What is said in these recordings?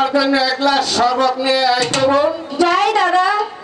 আমার জন্য এক গ্লাস শরবত নিয়ে আইতে বোন। যাই দাদা।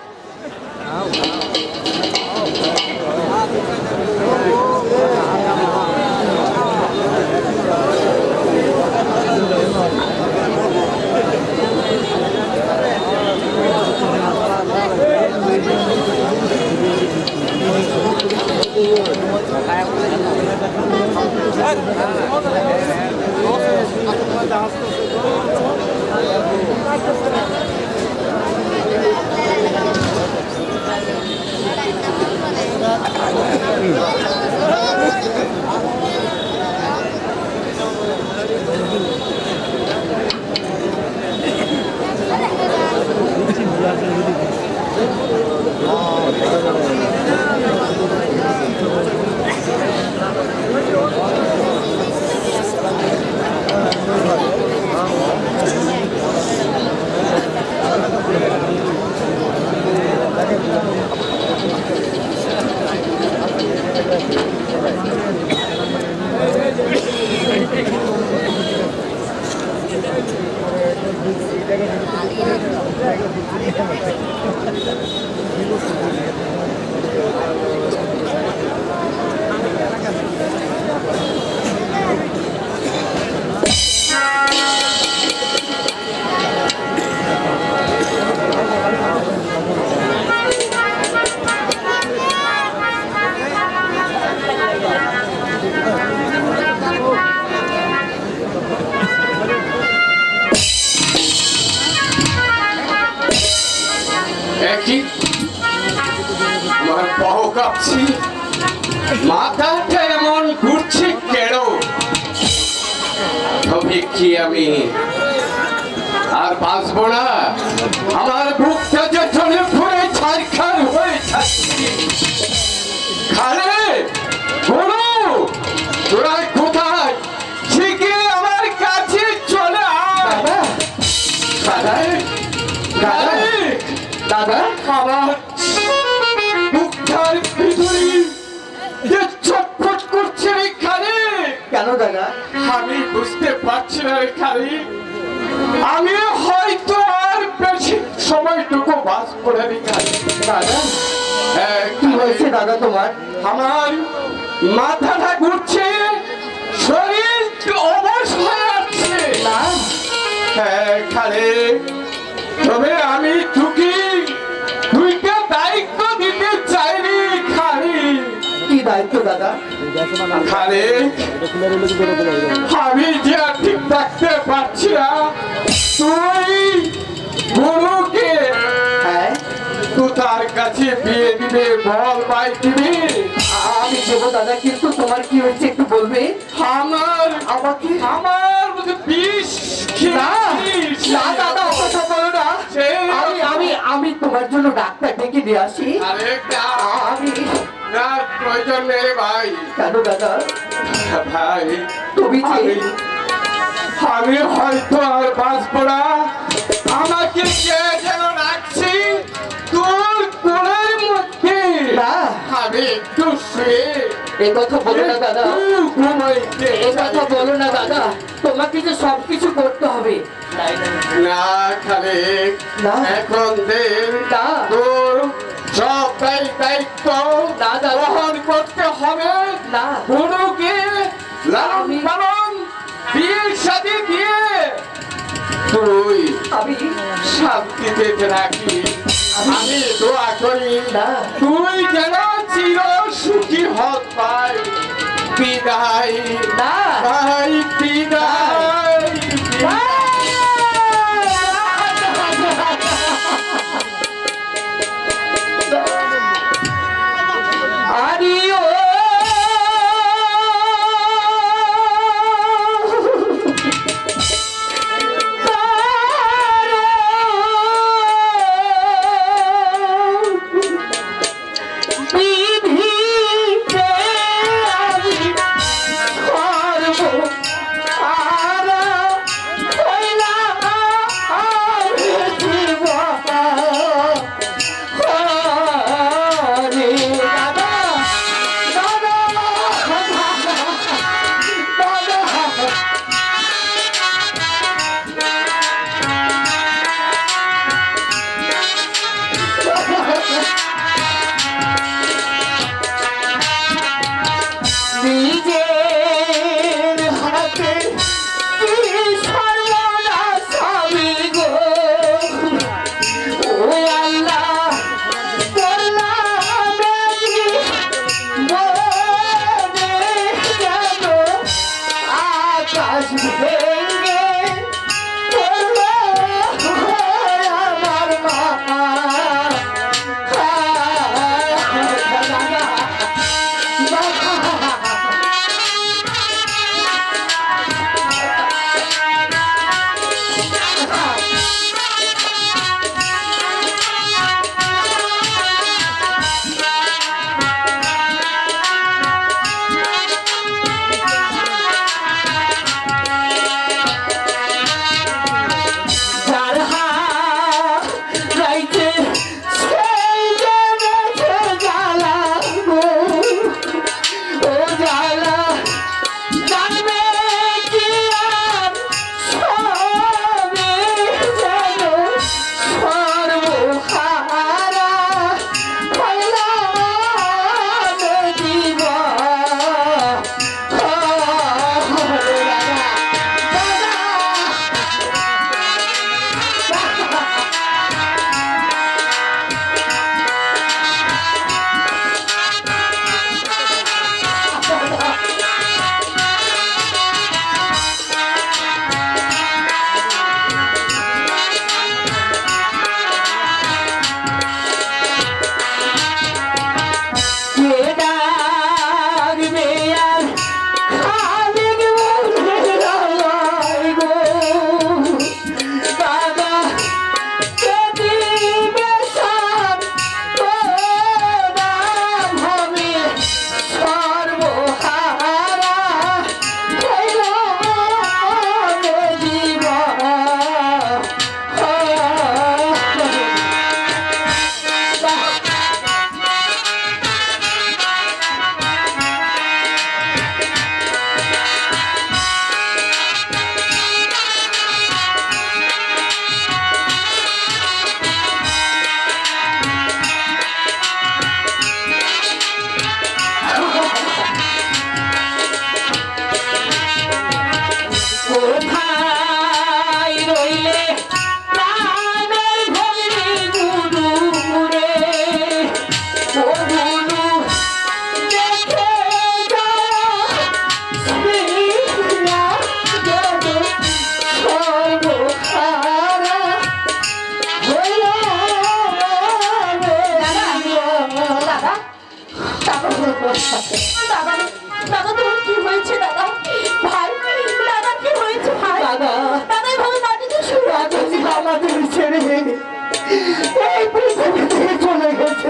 আমার পাও কাঁপছি, মাথাটা এমন ঘুরছে কেন? তবে কি আমি আর বাঁচবো না? আমার বুকটা যে চলে পড়ে ছারখার হয়ে যাচ্ছে। খালে বলো তোরা কোথায়? শিখে আমার কাছে চলে আয়। দাদা দাদা দাদা, আমার বুকটার ভিতরে যে ছটফট করছে রে খালে। কেন দাদা? আমি বুঝতে পারছি না রে খালি। আমি হয়তো আর বেশি সময়টুকু বাঁচবো না রে খালি। দাদা কি হয়েছে দাদা তোমার? আমার মাথাটা ঘুরছে, শরীর অবশ হয়ে যাচ্ছে। না হ্যাঁ খালে, তবে আমি তোকে দুইটা দায়িত্ব দিতে চাইনি খালি। কি দায়িত্ব দাদা? খালে আমি যে আর ঠিক থাকতে পারছি না, তুই গুরুকে হ্যাঁ তার কাছে বিয়ে দিবে, বল ভাই দিবি? আমি দেবো দাদা, কিন্তু তোমার কি হয়েছে একটু বলবে? আমার আমাকে আমার বিষ না না দাদা, অত কথা বলো না। আমি আমি আমি তোমার জন্য ডাক্তার ডেকে দিয়ে আসি। আরে আমি না, প্রয়োজন নেই ভাই। কেন দাদা? ভাই তুমি যে আমি হয়তো আর বাঁচবো না। আমাকে কে যেন রাখছি তোর কোলের মধ্যে। না আমি একটু শুয়ে এ কথা বলো না দাদা, ঘুমাইতে এ কথা বলো না দাদা। তোমাকে যে সবকিছু করতে হবে। না খালে, না। এখন দেন না। তোর সব দায়িত্ব বহন করতে হবে। না গুরুকে লালন পালন বিয়ের সাথে দিয়ে তুই আমি শান্তিতে রাখি। আমি দোয়া করি না তুই যেন চির সুখী হত পাই। বিদায় না ভাই, বিদায়। আরিও বিধিতে আমি করব দাদা দাদা তোমার কি হয়েছে দাদা? ভাই দাদা কি হয়েছে ভাই? দাদা দাদা এভাবে মাটিতে শুয়ে আছে। আমাদের ছেড়ে এই পৃথিবী থেকে চলে গেছে।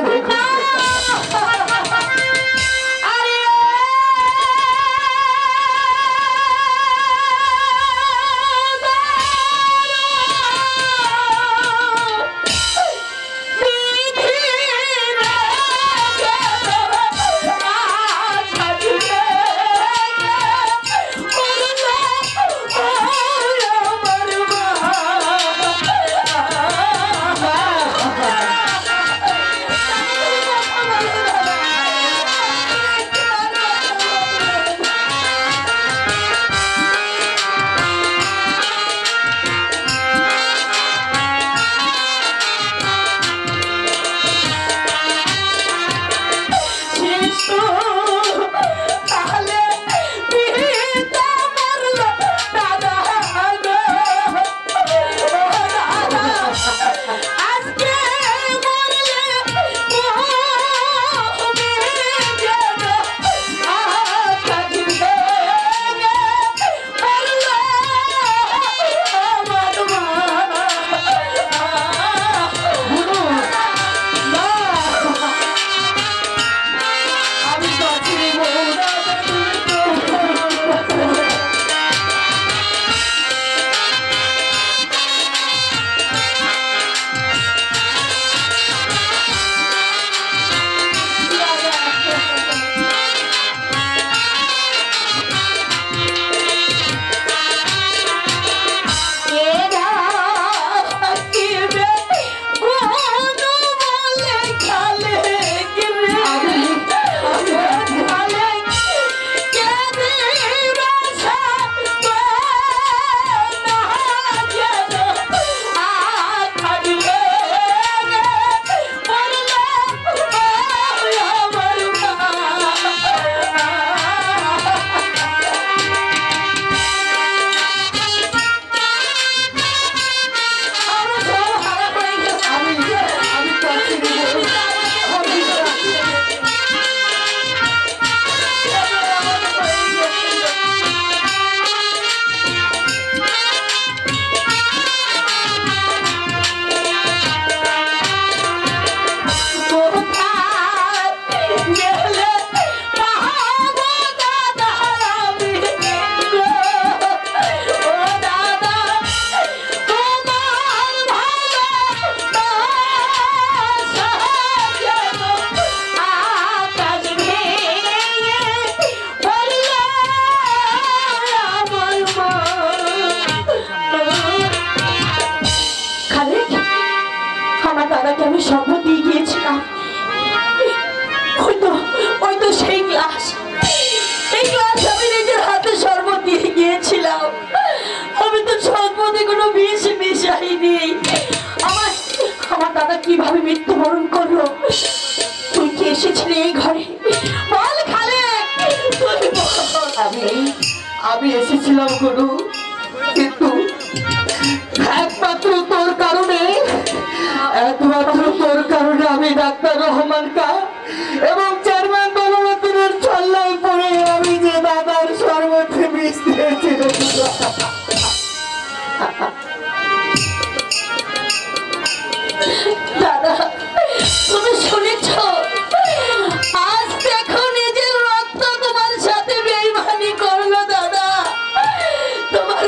দাদাকে আমি শপথ দিয়ে গিয়েছিলাম, ওই তো সেই গ্লাস, এই গ্লাস আমি নিজের হাতে শরবত দিয়ে গিয়েছিলাম। আমি তো শরবতে কোনো বিষ মিশাইনি। আমার দাদা কিভাবে মৃত্যুবরণ করলো? তুই কি এসেছিলি এই ঘরে? বল খালে, তুই বল। আমি এসেছিলাম গুরু, কিন্তু একমাত্র তোর কারণে আমি ডাক্তার রহমান কা এবং চেয়ারম্যান বলবন্তের ছল্লায় পড়ে আমি যে দাদার শরবতে বিষ দিয়েছিলাম। দাদা তুমি শুনেছ? আজ দেখো নিজের রক্ত তোমার সাথে বেইমানি করলো দাদা। তোমার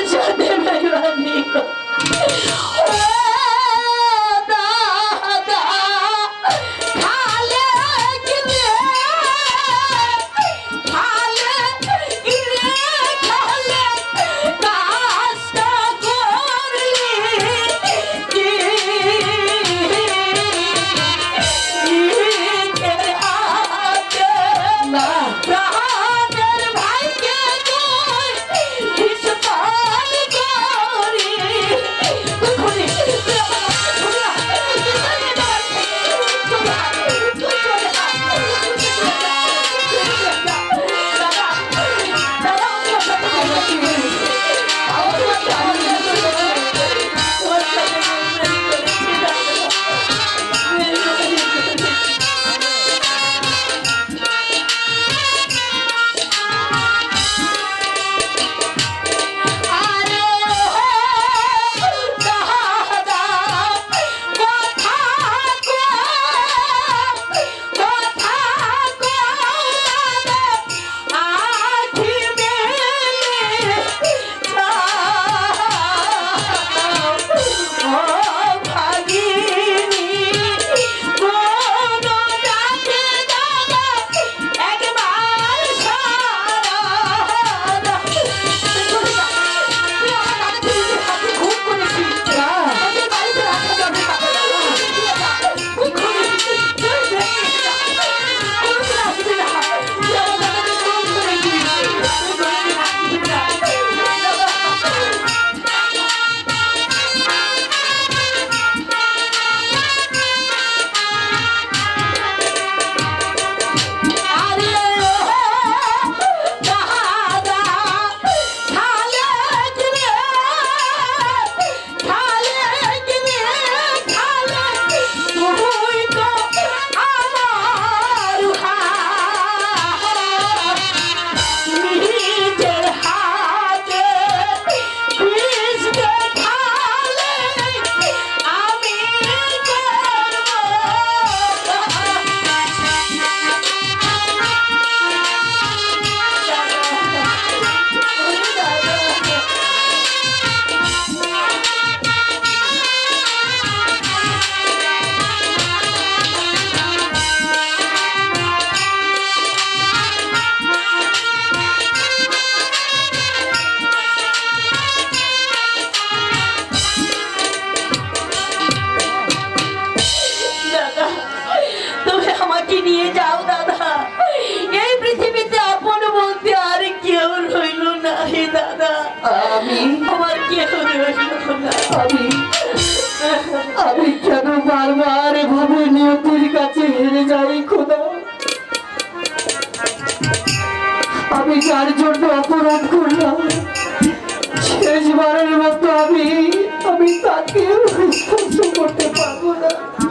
আমি আমি কেন বারবার এভাবে নিয়তির কাছে হেরে যাই খোদা? আমি যার জন্য অপরাধ করলাম শেষবারের মতো আমি তাকে স্পর্শ করতে পারবো না।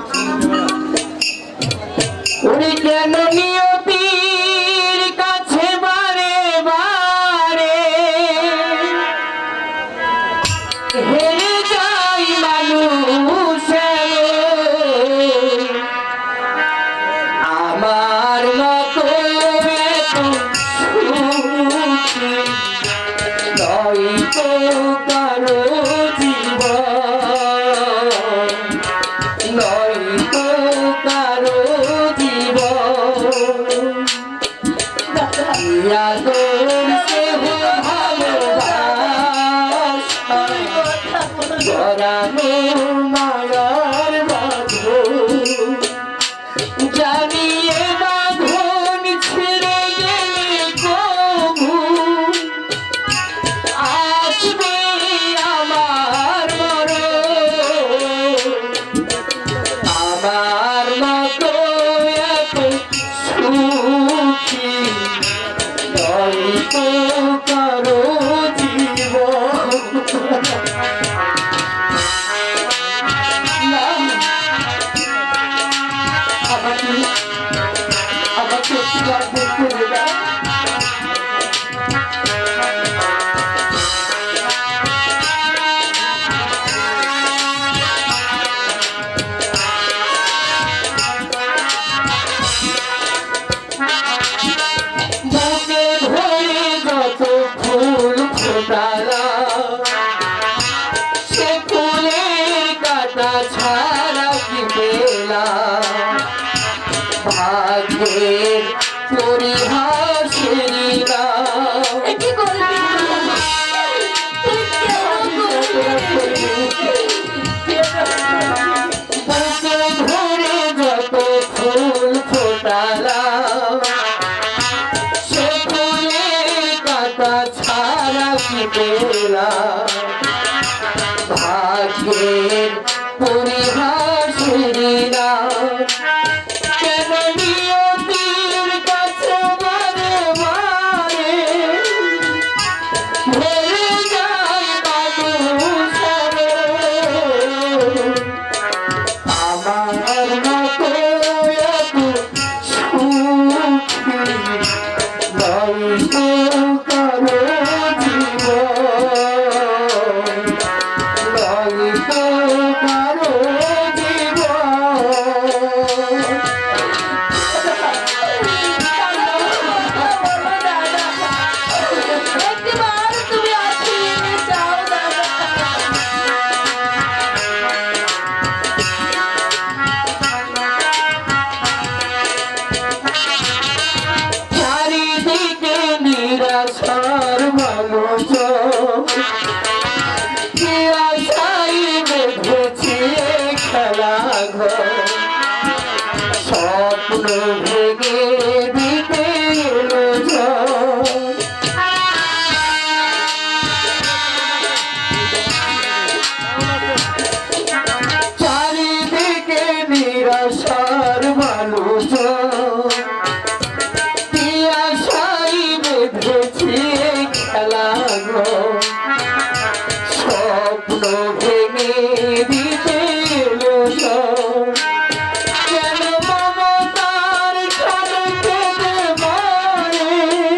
উনি কেন নিয়তির কাছে বারে বারে হেরে যাই মানুষ? আমার মতো এত সুখী নয় তো কারো জীবন, নয় তো কারো জীবন। আদর স্নেহ ভালোবাসা জড়ানো মায়ার বাঁধন, জানিয়ে বাঁধন ছেড়ে গেলে কবু আসবে আমার মরণ। আমার মতো এত সুখী নয় তো কারো জীবন। না, আমাকে একটু আর দেখতে দেবে? বুকে ধরে যত ফুল ফোটালাম সে ফুলের কাটা ছাড়া কি পেলাম? ভাগ্যের পরিহাসের নাম। কি করবি তুই? বুকে ধরে যত ফুল ফোটালাম সে ফুলের কাটা ছাড়া কি পেলাম? ভাগ্যের পরিহাসের নাম। কেন নিয়তির কাছে বারে বারে হেরে যায় মানুষ? আমার মতো এত সুখী নয় তো কারো জীবন, নয় তো কারো জীবন। একবার তুমি আসিয়ে যাও দাদা। চারিদিকে নিরাশার মানুষ কি আশাই বেঁধেছে খেলা ঘর, স্বপ্ন ভেঙে দিতে এলো ঝড়। চারিদিকে নিরাশার মানুষ কি আশাই বেঁধেছে খেলা ঘর, স্বপ্ন ভেঙে দিতে এলো ঝড়। কেন মমতার ছলে কেঁদে মরে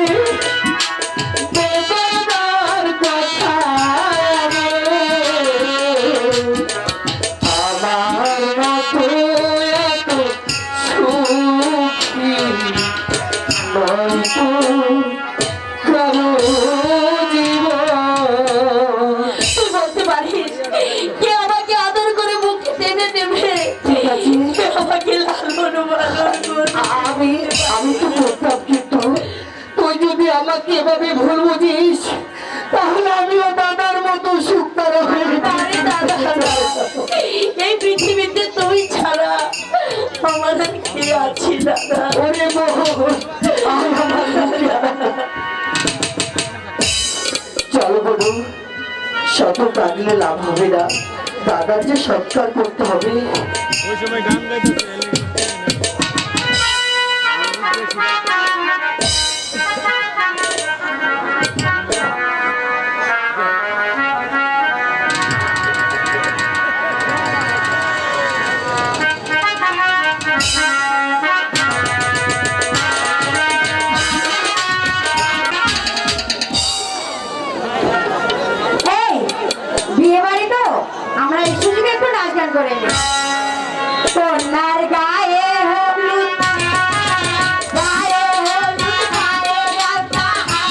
বেদনার কথা রে? আমার মতো এত সুখী নয় তো কারো জীবন। তুই বলতে পারিস কে আমাকে আদর করে মুখে টেনে নেবে? ঠিক আছে, কে আমাকে লালন পালন করবে? আমি তো করতাম, কিন্তু তুই যদি আমাকে এভাবে ভুল বুঝিস তাহলে আমিও দাদার মতো সুখ তারা হয়ে আরে দাদা, এই পৃথিবীতে তুই ছাড়া আমার আর কে আছে দাদা? ওরে মোহন, চল বলুন সব অত কাঁদলে লাভ হবে না, দাদার যে সৎকার করতে হবে। ওই সময় গান গাইতেছে বিয়ে বাড়ি তো আমরা একটু নাচ গান করে নিই। কন্যার গায়ে হলুদ গায়ে হলুদ গায়ে রাস্তা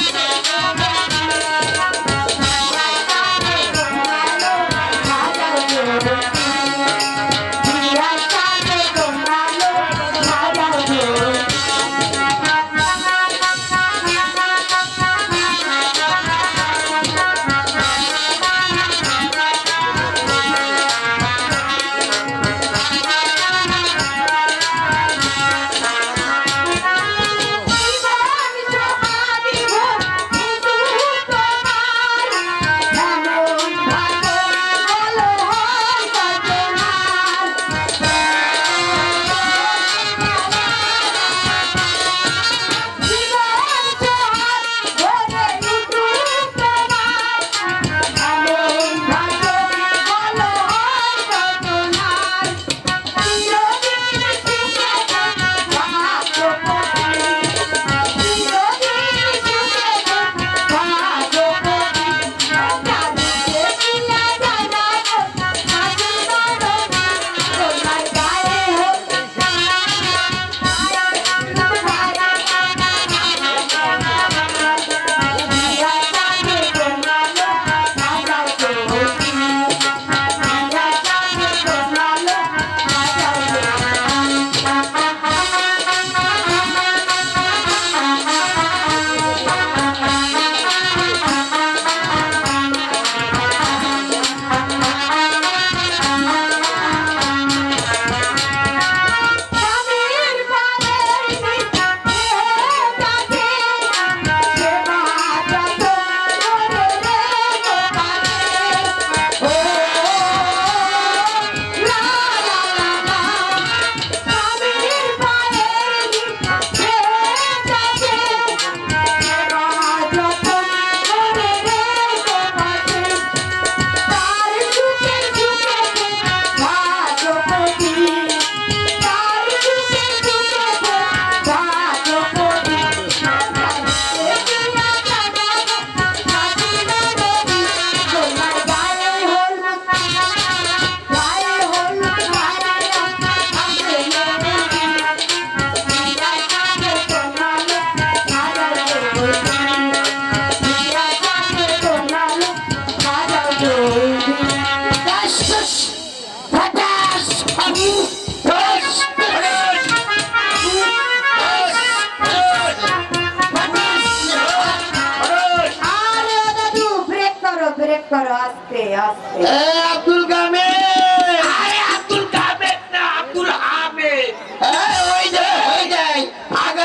করো আস্তে আস্তে। আব্দুল কামিল, আরে আব্দুল কামিল না, আব্দুল হামিদ। ওই যাই আগে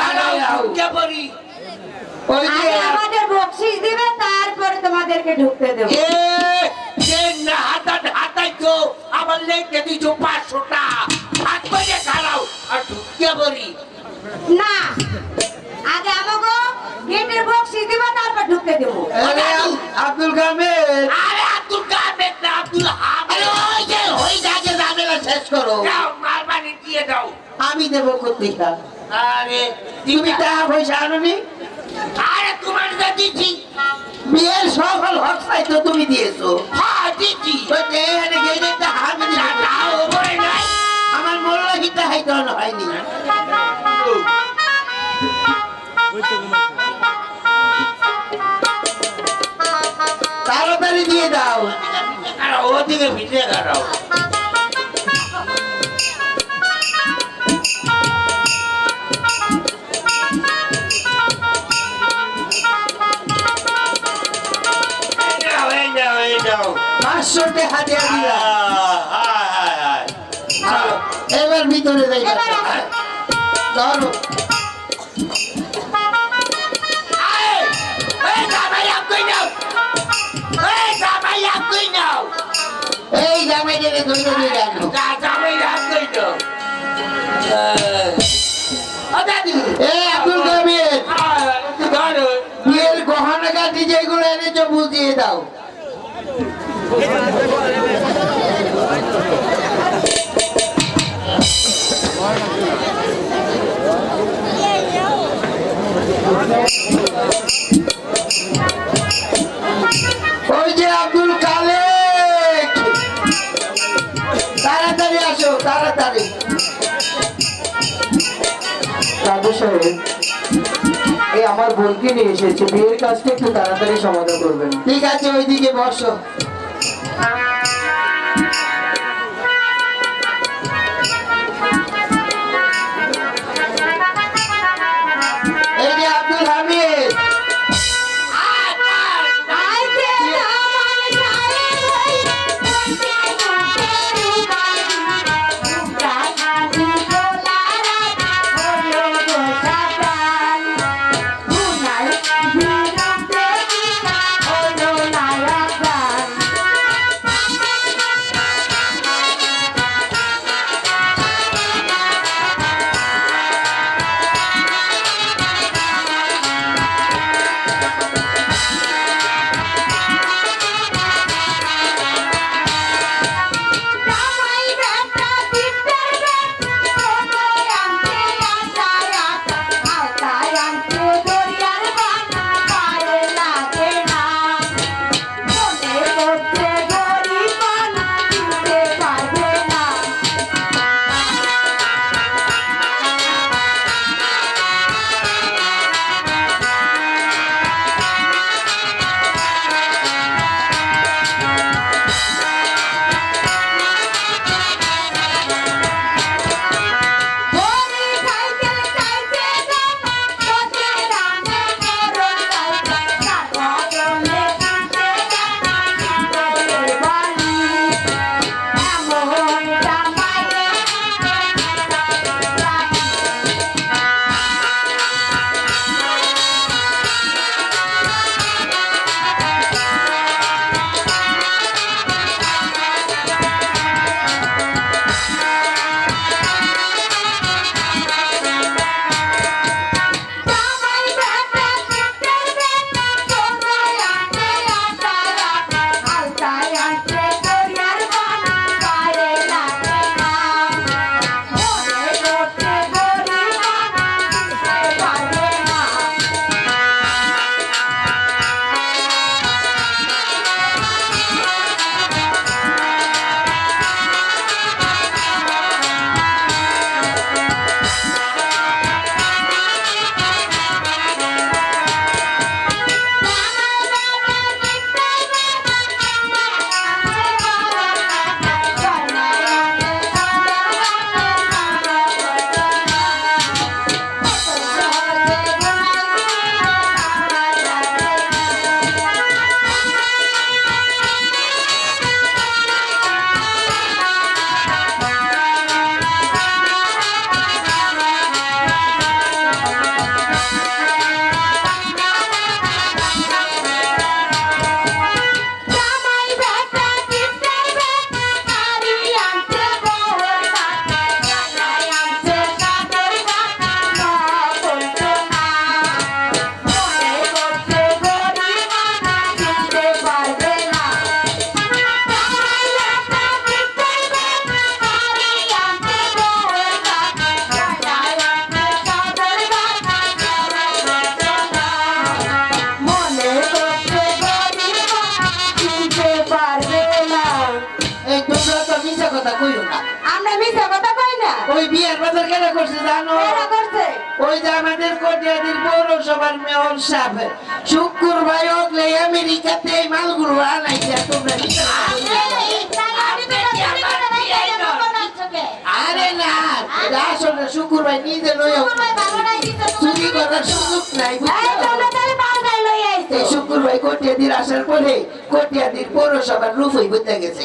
যাও কে বলি ওই আগে আমাদের বকশিশ দিবে, তারপরে তোমাদেরকে ঢুকতে দেব। যে না হাতাই তো আমার লেগে দিছো 500 টাকা, হাত করে খারাও আর ঢুকে বলি না, আগে আমাকে গেটের বকশিশ দিবে, তারপর ঢুকতে দেব। আব্দুল কামিল, আরে আব্দুল কামিল না, আব্দুল হামিদ। ওই যাকে ঝামেলা শেষ করো, দাও মারবানি দিয়ে দাও। আমি দেবো কোথেকে? আরে তুমি টাকা পয়সা আনোনি? আরে তোমার যা দিছি, বিয়ের সফল হক চাই তো তুমি দিয়েছো। হ্যাঁ দিছি। তো এখানে গেলে তো হামি দাও বলে নাই। আমার মোল্লা গীতা হাইতে হয়নি। তাড়াতাড়ি দিয়ে দাও। আর ওদিকে ভিতরে দাঁড়াও। এই যাও 500 টাকা দিয়ে দিলা। এবার ভিতরে যাই। ধরো এই জামাইয়া কই যাও, এই জামাইয়া ওই যে আব্দুল কালেক, তাড়াতাড়ি আসো, তাড়াতাড়ি। দাদু সাহেব, এই আমার বোনকে নিয়ে এসেছে, বিয়ের কাজটা একটু তাড়াতাড়ি সমাধান করবেন। ঠিক আছে, ওইদিকে বসো। এই যে আব্দুল হামিদ, ওই বিয়ের বাজার কেন করছে জানো? ওই যে আমাদের কটিয়াদির পৌরসভার মেয়র সাহেব শুক্রবার ওগলে আমেরিকাতে এই মালগুলো আনাইছে। তোমরা আরে না, আসলে শুক্রবার নিজে লইয়া চুরি করার সুযোগ নাই। শুক্রবার কটিয়াদির আসার পরে কটিয়াদির পৌরসভার রূপ হয়ে বুঝতে গেছে।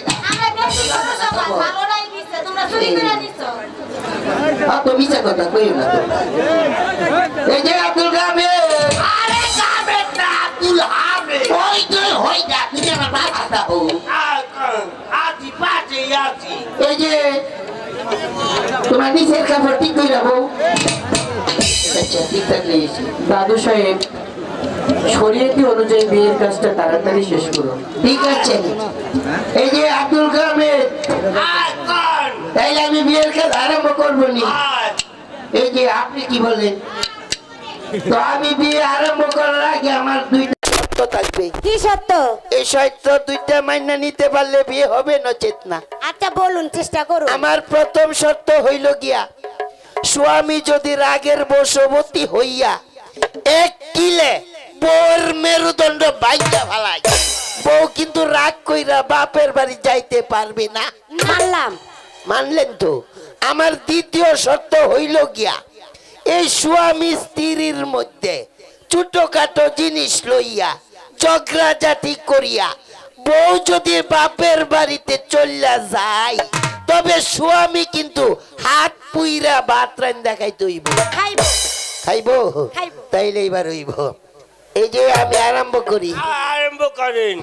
তুমি কথা কই না। এই যে আব্দুল হামিদ, আরে হামিদ না, আব্দুল হামিদ। ওই তুই হই যা, তুই আমার বাবা দাও। আতি পাতে আতি। এই যে তোমার নিচের কাপড় ঠিক কই রাখো। আচ্ছা ঠিক থাকলে দাদু সাহেব শরীয়তি অনুযায়ী বিয়ের কাজটা তাড়াতাড়ি শেষ করুন। ঠিক আছে, এই যে আব্দুল কামেদ, তাইলে আমি বিয়ের কাজ আরম্ভ করবো নি। এই যে আপনি কি বলেন? তো আমি বিয়ে আরম্ভ করার আগে আমার দুইটা শর্ত থাকবে। কি সত্য? এই শর্ত দুইটা মাইনা নিতে পারলে বিয়ে হবে, নচেত না। আচ্ছা বলুন, চেষ্টা করুন। আমার প্রথম শর্ত হইল গিয়া, স্বামী যদি রাগের বশবর্তী হইয়া এক কিলে বউর মেরুদণ্ড বাইটা ফেলায়, বউ কিন্তু রাগ কইরা বাপের বাড়ি যাইতে পারবে না। মানলাম। মানলেন তো? আমার দ্বিতীয় শর্ত হইল গিয়া, এই স্বামী স্ত্রীর মধ্যে ছোটখাটো জিনিস লইয়া ঝগড়াঝাটি করিয়া বউ যদি বাপের বাড়িতে চলিয়া যায়, তবে স্বামী কিন্তু হাত পুইরা ভাত রান দেখাইতে হইব। খাইবো। খাইবো? খাইবো। তাইলে এবার হইব। এই যে আমি আরম্ভ করি। আরম্ভ করেন।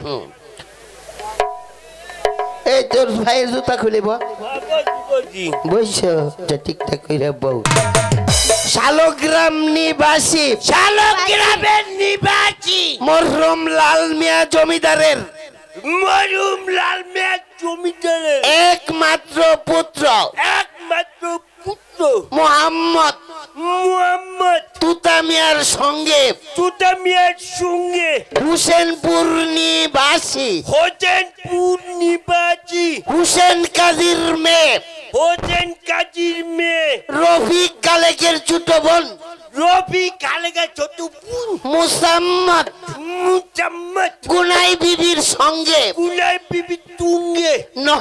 এই তোর ভাইয়ের জুতা খুলিব, বইস ঠিকঠাক কইরা বউ। শালগ্রাম নিবাসী, শালগ্রামের নিবাসী মরহুম লাল মিয়া জমিদারের মরহুম লাল মিয়া জমিদারের একমাত্র পুত্র একমাত্র পুত্র মোহাম্মদ মুহাম্মদ তুতা মিয়ার সঙ্গে তুতা মিয়ার সঙ্গে হুসেনপুর নিবাসী হোসেনপুর নিবাসী হুসেন কাজীর মেয়ে হোসেন কাজীর মেয়ে রফিক কালেকের ছোট বোন রবি কালেগা ছোট বোন মুসাম্মদ মুহাম্মদ গুনাই বিবির সঙ্গে কুলাই বিবি তুঙ্গে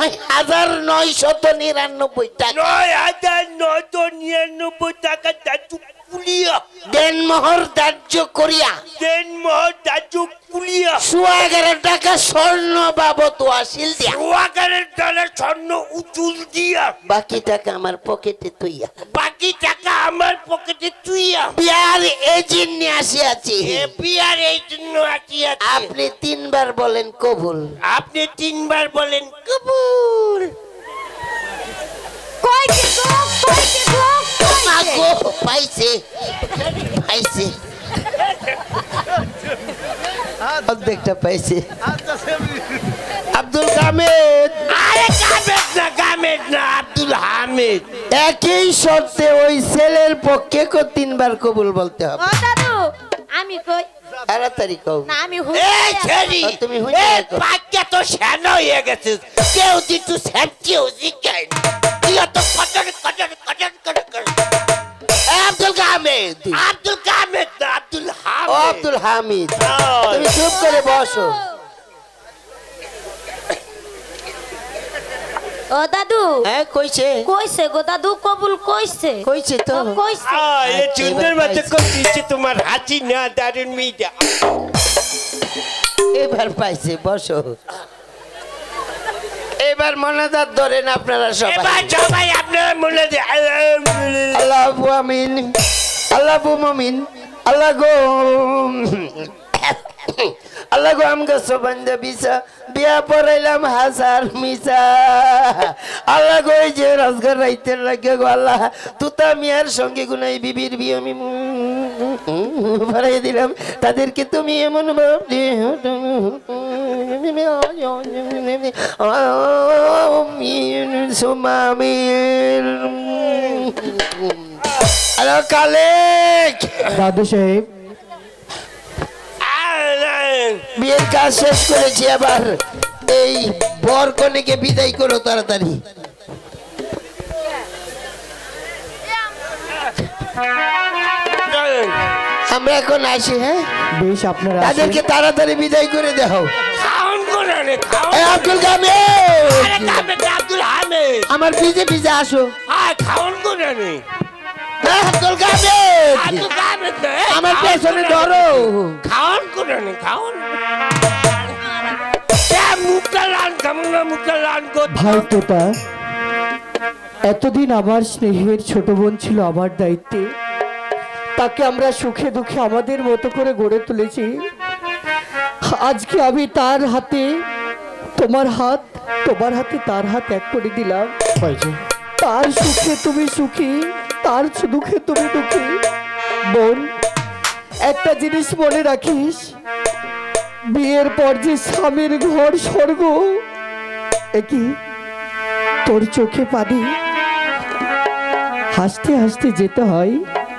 ৯,৯৯৯ টাকা ৯,৯৯৯ টাকা দাজু পুলিয়া দেনমোহর ধার্য করিয়া দেন মহ দাজু পুলিয়া ১১ টাকা স্বর্ণ বাবদ ওয়াসিল দিয়া সোয়াগারের ডলার স্বর্ণ উচুল দিয়া বাকি টাকা আমার পকেটে তুইয়া বাকি টাকা আমার পকেটে তুইয়া বিয়ার এজেন্ট নিয়ে আসিয়াছি। বিয়ার এই জন্য আছিয়াছে। আপনি ৩ বার বলেন কবুল। আপনি ৩ বার বলেন কবুল। কইছে গো, কইছে গো, কইছে। আগো পাইছে পাইছে অর্ধেকটা পাইছে। আব্দুল কামেদ, আরে কামেদ না আব্দুল হামিদ। একই শর্তে ওই ছেলের পক্ষে ৩ বার কবুল বলতে হবে। ও দাদু, আমি কই তাড়াতাড়ি কও। না, আমি এই ছেড়ি তুমি হইতে এই দেখো। বাচ্চা তো শ্যান হয়ে গেছে, কেউ দিতু স্যাপটি হইছে কেন তুই তো কটর কটর কটর কটর আব্দুল কামেদ, আব্দুল কামেদ না আব্দুল ও হামিদ। আব্দুল হামিদ, তুমি চুপ করে বসো। ও দাদু, হ্যাঁ কইছে কইছে গো দাদু, কবুল কইছে। কইছে তো। কইছে। এ সুন্দর মতো করতেছে তোমার হাসি না দারুণ মিটা। এবার পাইছে, বসো। এবার মনাজাত ধরেন আপনারা সবাই। এবার সবাই আপনারা মনে দিয়ে আল্লাহু আমিন, আল্লাহু মুমিন, আল্লাহ গো আল্লাহ গো আমগো সবান্ধে বিসা বিয়া পড়াইলাম হাজার মিসা। আল্লাহ গো এই যে রোজগার রাইতে লাগে গো আল্লাহ তুতা মিয়ার সঙ্গে গুনাই বিবির বিয়ে আমি ভরাই দিলাম, তাদেরকে তুমি এমন ভাব দিও সুমামির। হ্যালো কালেক দাদু সাহেব, বিয়ের কাজ শেষ করেছি, আবার এই বর কনেকে বিদায় করো তাড়াতাড়ি। আমরা এখন আসি। হ্যাঁ বেশ, আপনারা তাদেরকে তাড়াতাড়ি বিদায় করে দাও। খাওন করে নে খাওন। এই আব্দুল কামেদ, আরে কামেদ আব্দুল হামিদ। আমার পিছে পিছে আসো। খাওন করে নে আব্দুল কামেদ, আব্দুল কামেদ না, আমার পেছনে ধরো। খাওন করে নে খাওন। মুখটা লান কেমন না মুখটা লান ভাই তোতা, এতদিন আমার স্নেহের ছোট বোন ছিল আমার দায়িত্বে, তাকে আমরা সুখে দুঃখে আমাদের মতো করে গড়ে তুলেছি। আজকে আমি তার হাতে তোমার হাত, তোমার হাতে তার হাত এক করে দিলাম। তার সুখে তুমি সুখী, তার দুঃখে তুমি দুঃখী। বোন, একটা জিনিস মনে রাখিস, বিয়ের পর যে স্বামীর ঘর স্বর্গ, একই তোর চোখে পানি হাসতে হাসতে যেতে হয়।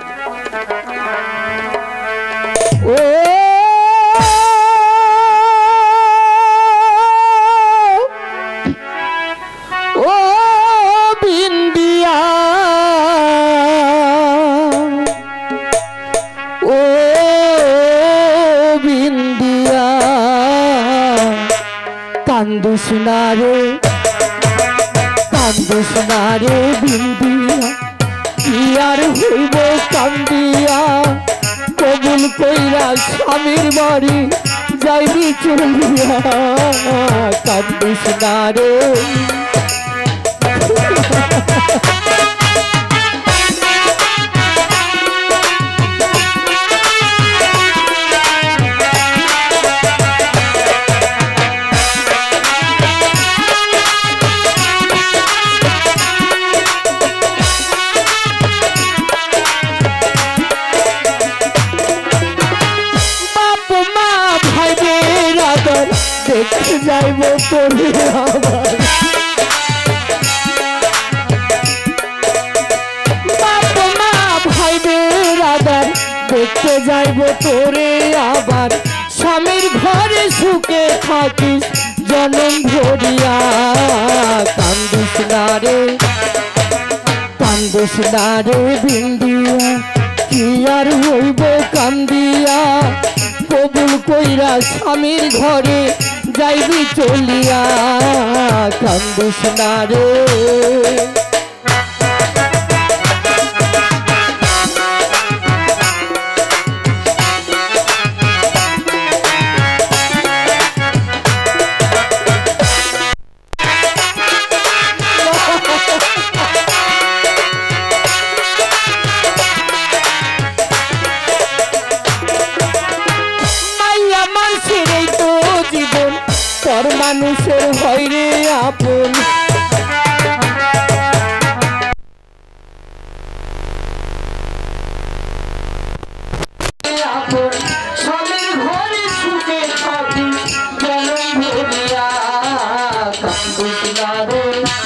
ও ও বিন্দিয়া, ও বিন্দিয়া, কান্দুস না রে, কান্দুস না রে বিন্দিয়া, কি আর হইব কান্দিয়া, কবুল কইরা স্বামীর বাড়ি যাইবি চলিয়া, কান্দুস না রে। দেখতে যাইব তোরে আবার, বাপ মা ভাই বেরাদার দেখতে যাইব তোরে আবার, স্বামীর ঘরে সুখে থাকিস জনম ভরিয়া, কান্দুস না রে, কান্দুস না রে বিন্দিয়া, কি আর হইব কান্দিয়া, কবুল কইরা স্বামীর ঘরে যাইবি চলিয়া, কান্দুস না রে। পর মানুষের হয় রে আপন, আপন স্বামীর ঘরে সুখে থাকি জনম ভরিয়া, কান্দুস না রে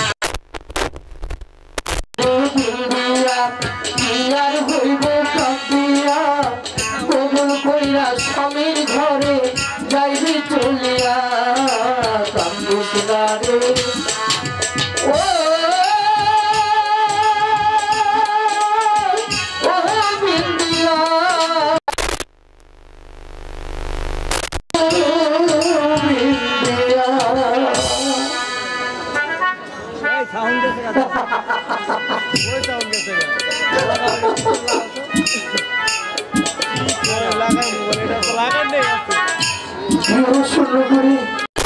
বিন্দিয়া, কি আর হইব কান্দিয়া, কবুল কইরা স্বামীর ঘরে যাইবি চলিয়া, কান্দুস না রে। ও ও বিন্দিয়া, ও বিন্দিয়া, এই সাউন্ড গেছে কথা ওই সাউন্ড গেছে লাগাই মোবাইল, এটা তো লাগাই নেই আছে শুরু করি।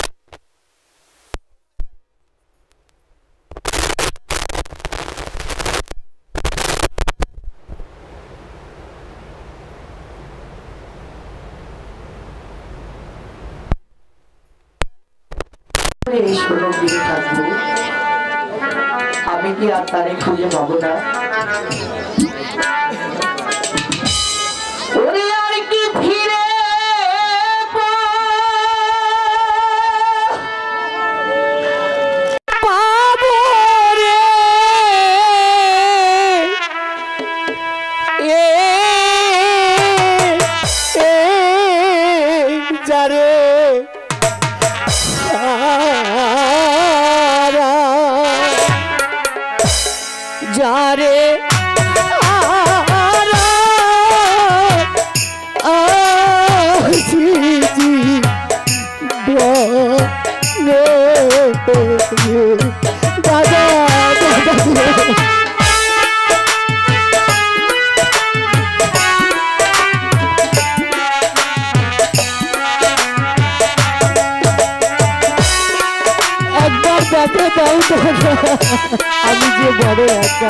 আমি কি আর তারে খুঁজে পাবো না? ওরে আর কি ফিরে পাবো রে, যারে যারে দাদা একবার দেখে দাও দাদা, আমি যে বড় একা।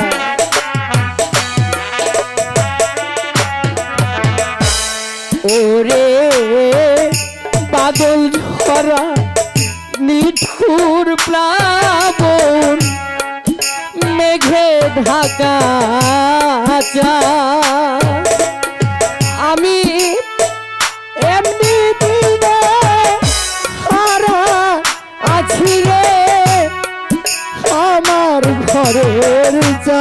ওরে বাদল ঝরা নিঠুর প্লাবন, মেঘে ঢাকা আমি রে হারা আছি রে আমার ঘরের যা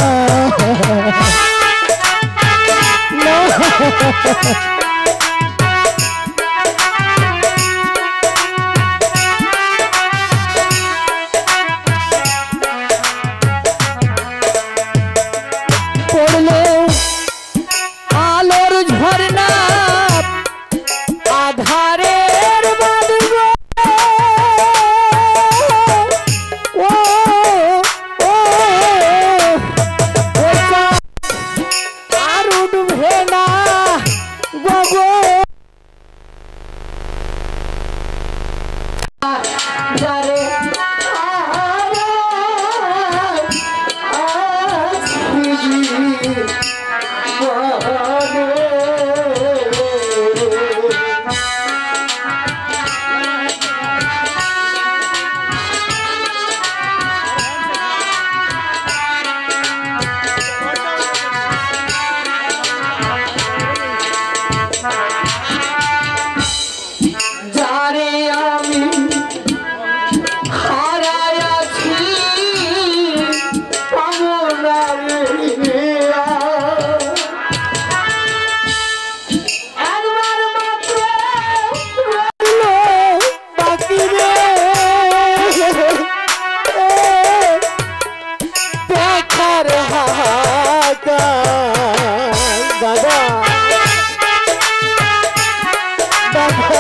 পড়লো আলোর ঝর্ণা আধারের বাঁধব ও ও আর উঠবে না গগো যারে যারে আমি হারাইয়াছি কামনারে একবার মাত্র রইল বাকি রে দেখার হাহাকার দাদা দাদা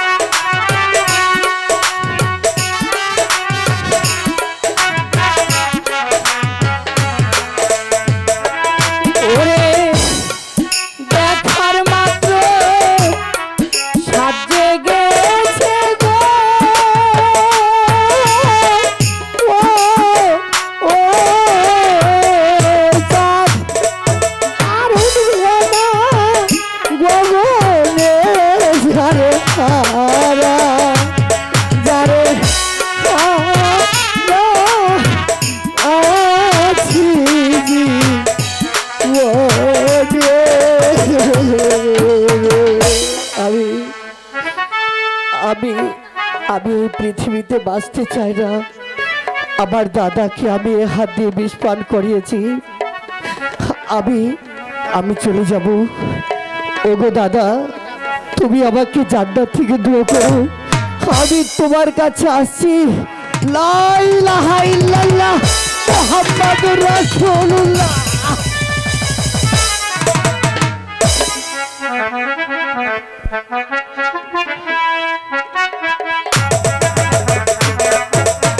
ওরে দেখার মাত্র সাজে গেছে গো ও ও চাঁদ আর উঠবে না গগনে যারে হারা যারে আছি আমি আমি আমি এই পৃথিবীতে বাঁচতে চাই না। আমার দাদাকে আমি এ হাত দিয়ে বিষ পান করিয়েছি। আমি আমি চলে যাব। ওগো দাদা, তুমি আমাকে জান্নাত থেকে দূর করো। আমি তোমার কাছে আসছি। লা ইলাহা ইল্লাল্লাহ মুহাম্মাদুর রাসূলুল্লাহ।